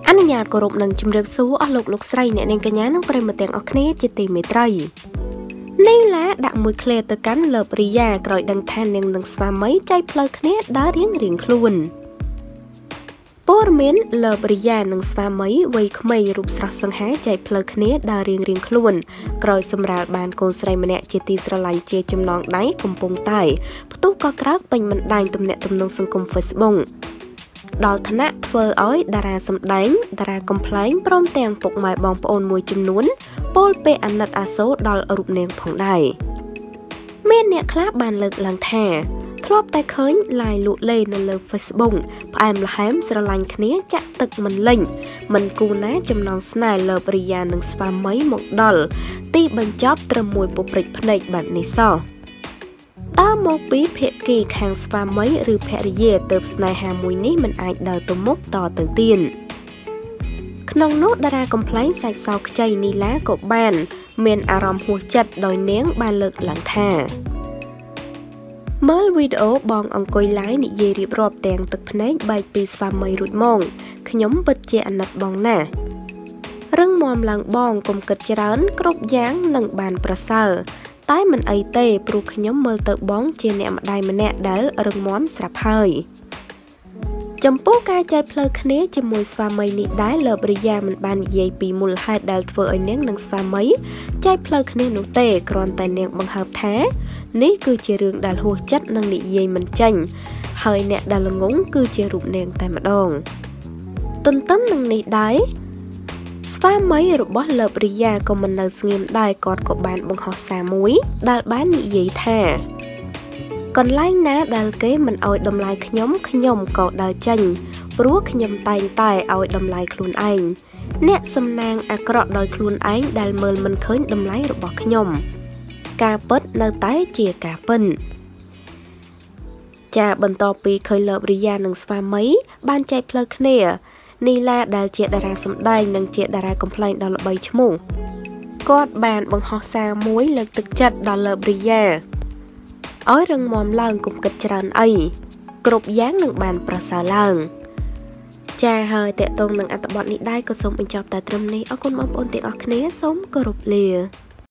អនុញ្ញាតគោរពនឹងជំរាបសួរអស់លោកស្រីអ្នកនាងកញ្ញានិងប្រិយមិត្តទាំងអស់គ្នាជាទីមេត្រីនេះឡាដាក់មួយឃ្លាទៅកាន់លើបរីយ៉ាក្រោយដឹងថានាងនឹងស្វាមីចែកផ្លូវគ្នាដើររៀងខ្លួនព័ត៌មានលើបរីយ៉ានិងស្វាមីវ័យក្មេងរូបស្រស់សង្ហាចែកផ្លូវគ្នាដើររៀងខ្លួនក្រោយសម្រាលបានកូនស្រីម្នាក់ជាទីស្រឡាញ់ជាចំណងដៃកំពុងតែផ្ទុះក៏ក្រើកពេញបណ្ដាញទំនាក់ទំនងសង្គម Facebook ដល់ថ្នាក់ធ្វើឲ្យតារាសម្ដែងតារាកំ pl ែងព្រមទាំងពុកម៉ែបងប្អូនមួយចំនួនពោលពេអាណិតអាសូរដល់រូបនាងផងដែរមានអ្នកខ្លះបានលើកឡើងថាធ្លាប់តែឃើញ live លក់លេនៅលើ Facebook ផ្អែមល្ហែមស្រឡាញ់គ្នាចាក់ទឹកមិនលេងមិនគូណាចំណងស្នេហ៍លើបរិយានិងស្វាមីមកដល់ទីបញ្ចប់ត្រឹមមួយពុព្រិចភ្នែកបែបនេះសោះតើមកពីភាគីខាងស្វាមីឬភរិយាទៅស្នេហាមួយនេះមិនអាចដើរទៅមុខតទៅទៀតក្នុងនោះតារាកំ pl ែងសាច់សោខ្ចីនីឡាក៏បានមានអារម្មណ៍ហួសចិត្តដោយនាងបានលើកឡើងថាមើលវីដេអូបងអង្គុយ live និយាយរៀបរាប់ទាំងទឹកភ្នែកបែកពីស្វាមីរួចមកខ្ញុំពិតជាអាណិតបងណាស់រឹងមាំឡើងបងកុំគិតច្រើនគ្រប់យ៉ាងនឹងបានប្រសើរតែមិនអីទេព្រោះខ្ញុំមើលទៅបងជាអ្នកម្ដាយម្នាក់ដែលរឹងមាំស្រាប់ហើយចំពោះការចែកផ្លូវគ្នាជាមួយស្វាមីនេះដែរលើបរិយាមិនបាននិយាយពីមូលហេតុដែលធ្វើឲ្យនាងនិងស្វាមីចែកផ្លូវគ្នានោះទេគ្រាន់តែនាងបង្ហើបថានេះគឺជារឿងដែលហួសចិត្តនិងនិយាយមិនចាញ់ហើយអ្នកដែលល្ងងគឺជារូបនាងតែម្ដងទន្ទឹមនឹងនេះដែរស្វាមីរបស់លើបរិយាក៏មិននៅស្ងៀមដែរគាត់ក៏បានបង្ហោះសារមួយដែលបាននិយាយថាកន្លែងណាដែលគេមិនអោយតម្លៃខ្ញុំក៏ដើរចេញព្រោះខ្ញុំតែងតែអោយតម្លៃខ្លួនឯងអ្នកសំណាងអាក្រក់ដោយខ្លួនឯងដែលមើលមិនឃើញតម្លៃរបស់ខ្ញុំការពិតនៅតែជាការពិតចាបន្ទាប់ពីឃើញលើបរិយានិងស្វាមីបានចែកផ្លូវគ្នានីឡាដែលជាតារាសម្ដែងនិងជាតារាកំ pl ែងដ៏ល្បីឈ្មោះគាត់បានបង្ហោះសារមួយលើកទឹកចិត្តដល់លើបរិយាឲ្យរឹងមាំឡើងកុំគិតច្រើនអីគ្រប់យ៉ាងនឹងបានប្រសើរឡើងចាហើយតេតងនឹងអត្ថបទនេះដែរក៏សូមបញ្ចប់តែត្រឹមនេះអរគុណបងប្អូនទាំងអស់គ្នាសូមគោរពលា